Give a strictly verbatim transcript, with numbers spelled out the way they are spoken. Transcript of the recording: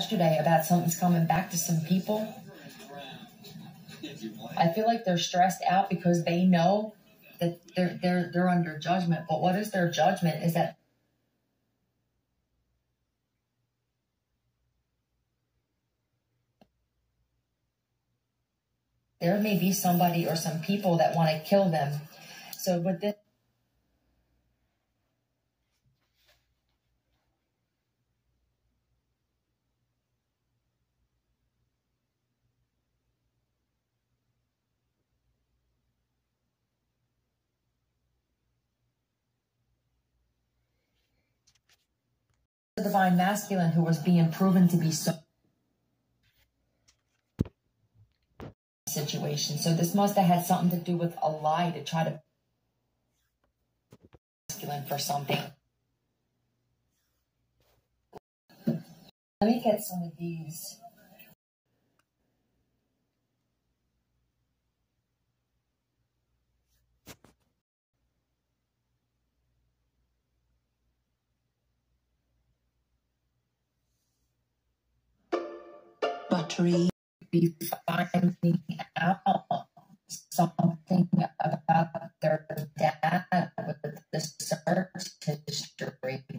yesterday about something's coming back to some people. I feel like they're stressed out because they know that they're they're they're under judgment. But what is their judgment? Is that there may be somebody or some people that want to kill them. So with this, the divine masculine who was being proven to be so situation. So this must have had something to do with a lie to try to masculine for something. Let me get some of these. Buttery. Be finding out something about their dad with the search history.